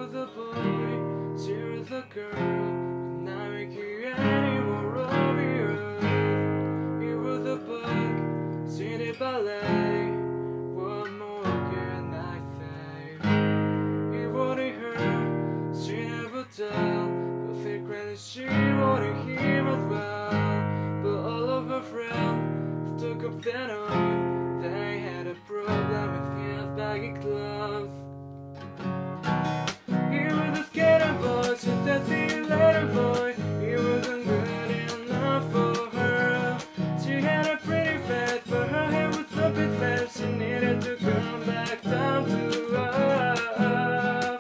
was a boy, she was a girl, not making any more of you. He was a bug, she did ballet. What more can I say? He wanted her, she never told, but secretly she wanted him as well. But all of her friends took up their oath, they had a problem with his baggy clothes. He was a skater boy, she said see you later boy. He wasn't good enough for her. She had a pretty face, but her hair was so big, she needed to come back down to earth.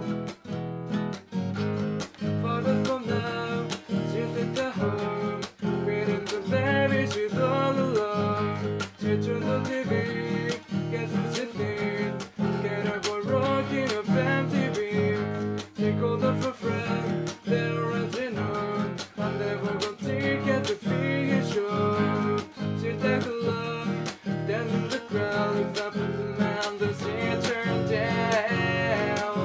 Photos from now, she sits at home, feeding the baby, she's all alone. She turns on TV, guess what she sees? Skater boy rocking a MTV. She called up her friend, they're already known, and they were on tickets to see his show. She takes a look, then in the crowd, looks up at the man that she turned down.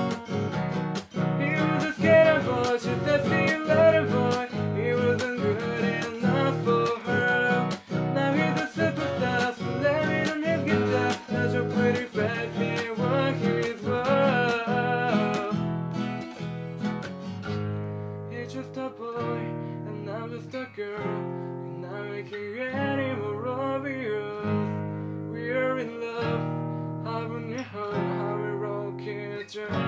He was a skater boy, she said see you later boy. He wasn't good enough for her. Now he's a superstar, so living on his guitar. Such a pretty face, he was his worth. He's just a boy, and I'm just a girl. We're not making any more of you. We are in love, how we home, how we roll kitchen.